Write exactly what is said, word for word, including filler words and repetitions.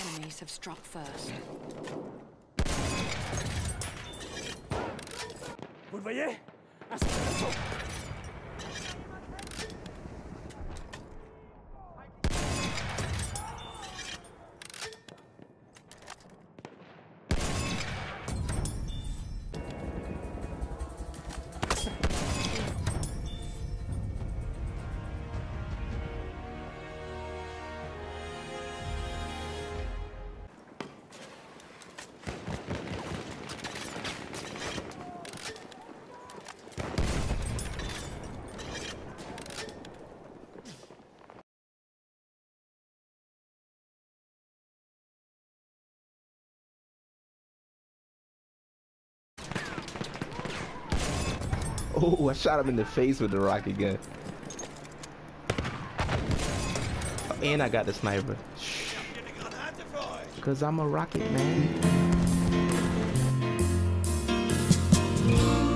enemies have struck first. Vous le voyez? Un seul assaut. Oh, I shot him in the face with the rocket gun. Oh, and I got the sniper. Shh. Because I'm a rocket man.